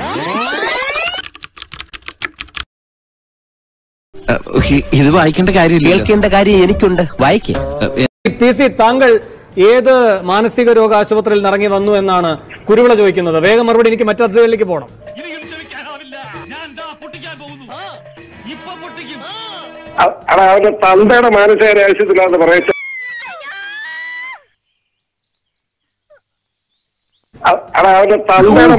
ഇത് വായിക്കേണ്ട കാര്യമില്ല, കേൾക്കേണ്ട കാര്യം എനിക്കുണ്ട്. വായിക്കേ. PC, താങ്കൾ ഏത് മാനസിക രോഗ ആശുപത്രിയിൽ നിന്ന് ഇറങ്ങി വന്നു എന്നാണ് കുരുവിള ചോദിക്കുന്നത്. വേഗം മറുപടി, എനിക്ക് മറ്റു അതിഥികളിലേക്ക് പോകണം. അവന്റെ തന്തയുടെ മാനസിക ആശുപത്രിയിലാന്ന് പറയട്ടെ. അവന്റെ തന്തയുടെ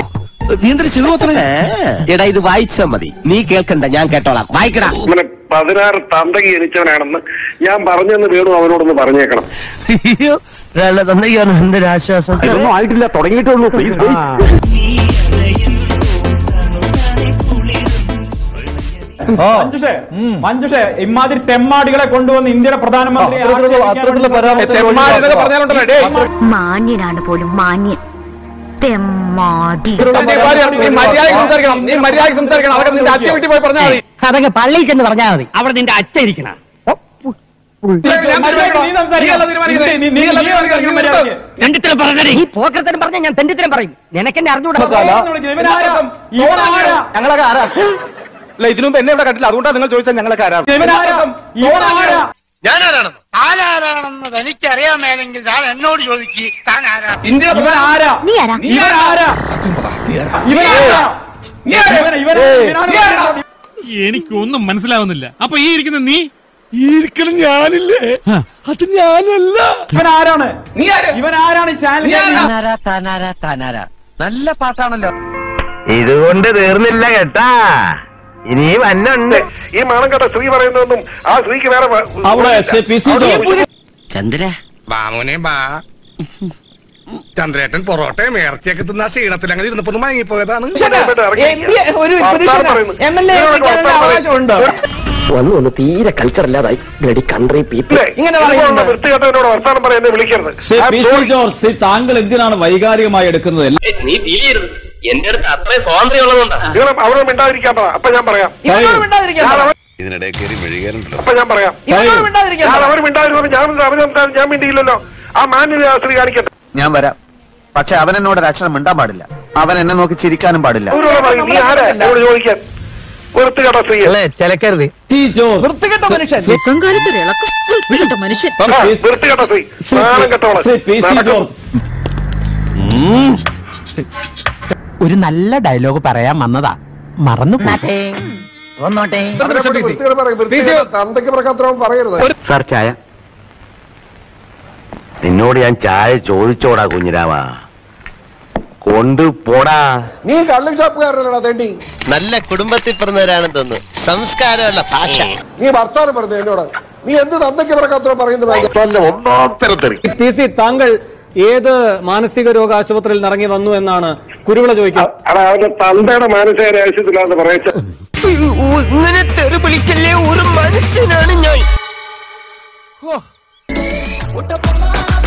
എടാ, ഇത് വായിച്ചാ മതി, നീ കേൾക്കണ്ട, ഞാൻ കേട്ടോളാം. വായിക്കടാ. 16 തന്തകി ജനിച്ചവനാണെന്ന് ഞാൻ പറഞ്ഞെന്ന് വേണു അവനോടൊന്ന് പറഞ്ഞേക്കണം. ആശ്വാസം ഇതൊന്നും ആയിട്ടില്ല, തുടങ്ങിയിട്ടുള്ളൂ. മഞ്ജുഷേ, ഇമാതിരി തെമ്മാടികളെ കൊണ്ടുവന്ന് ഇന്ത്യയുടെ പ്രധാനമന്ത്രി മാന്യനാണ് പോലും മാന്യൻ. അതൊക്കെ പള്ളിയിൽ ചെന്ന് പറഞ്ഞാൽ മതി, അവിടെ നിന്റെ അച്ഛ ഇരിക്കണം. നീ പോക്കരത്തരം പറഞ്ഞ ഞാൻ തെണ്ടിത്തരം പറയും. നിനക്കെന്നെ അറിഞ്ഞൂടാ. ഞങ്ങളൊക്കെ ആരാ? അല്ല, ഇതിനു മുമ്പ് എന്നെ ഇവിടെ കണ്ടില്ല, അതുകൊണ്ടാണ് നിങ്ങൾ ചോദിച്ചാൽ ഞങ്ങളൊക്കെ ആരാ? ഞാനാരാണെന്ന് എനിക്കറിയാമേലെങ്കിൽ താൻ എന്നോട് ചോദിക്ക്. താൻ ആരാ? എനിക്കൊന്നും മനസ്സിലാവുന്നില്ല. അപ്പൊ ഈ ഇരിക്കുന്ന നീ? ഈ ഇരിക്കണം ഞാനില്ലേ? അത് ഞാനല്ല. ഇവനാരാണ്? നല്ല പാട്ടാണല്ലോ. ഇതുകൊണ്ട് തീർന്നില്ല കേട്ടാ, ഇനി വന്നുണ്ട്. ഈ മാനം കേട്ട സ്ത്രീ പറയുന്നതൊന്നും ആ സ്ത്രീക്ക് വേറെ ചന്ദ്ര ബാമോനെ ബാ. ചന്ദ്രേട്ടൻ പൊറോട്ടയും ഇറച്ചിയൊക്കെ തിന്ന ക്ഷീണത്തിൽ അങ്ങനെ ഇരുന്നപ്പോ മയങ്ങിപ്പോയതാണ്. ഒന്ന് തീരെ കൾച്ചർ ഇല്ലാതായി. ബ്ലഡി കൺട്രി പീപ്പിൾ വൃത്തികെട്ടവനോട് വർത്താനം പറയാൻ വിളിക്കരുത്. താങ്കൾ എന്തിനാണ് വൈകാരികമായി എടുക്കുന്നത്? നീ തീയരുത്. എന്റെ അടുത്ത് അത്രയും സ്വാതന്ത്ര്യം ഉള്ളതുകൊണ്ടാണ്. നിങ്ങൾ അവിടെ മിണ്ടാതിരിക്കാൻ പറ, അപ്പൊ ഞാൻ പറയാം. ഇതിനിടെ കയറി മെഴുകാറുണ്ടല്ലോ. അപ്പൊ ഞാൻ പറയാം. അവർ മിണ്ടാതിരുന്നു, ഞാൻ മിണ്ടിയില്ലല്ലോ. ആ മാന്യത സ്ത്രീ കാണിക്കട്ടെ. ഞാൻ വരാം, പക്ഷെ അവൻ എന്നോട് ഒരക്ഷരം മിണ്ടാൻ പാടില്ല. അവൻ എന്നെ നോക്കി ചിരിക്കാനും പാടില്ല. നീ ആരാ എന്നോട് ചോദിക്കാൻ? വൃത്തികെട്ട സ്ത്രീ ചിലക്കരുത്. വൃത്തികെട്ട മനുഷ്യൻ. വൃത്തികെട്ട സ്ത്രീ, സ്നാനം കെട്ടവള്. ഒരു നല്ല ഡയലോഗ് പറയാൻ വന്നതാ, മറന്നു. സാർ ചായ? നിന്നോട് ഞാൻ ചായ ചോദിച്ചോടാ കുഞ്ഞിരാമ, കൊണ്ടുപോടാ. നീ കള്ളും ഷാപ്പുകാരനല്ലടാ തേണ്ടി. നല്ല കുടുംബത്തിൽ പിറന്നവരാണെന്ന് തോന്നുന്നു. സംസ്കാരമുള്ള ഭാഷ. നീ വർത്താനം പറഞ്ഞു എന്നോട്. നീ എന്ത് തന്തയ്ക്ക് പറക്കാത്തോ പറയുന്നത്? PC, താങ്കൾ ഏത് മാനസിക രോഗ ആശുപത്രിയിൽ നിന്ന് ഇറങ്ങി വന്നു എന്നാണ് കുരുവിള ചോദിക്കുന്നത്. അവന്റെ തന്തയുടെ മാനസിക ആശുപത്രിയിലാന്ന് പറയട്ടെ. ഇങ്ങനെ തെറി വിളിക്കല്ലേ, ഒരു മനുഷ്യനാണ് ഞാൻ.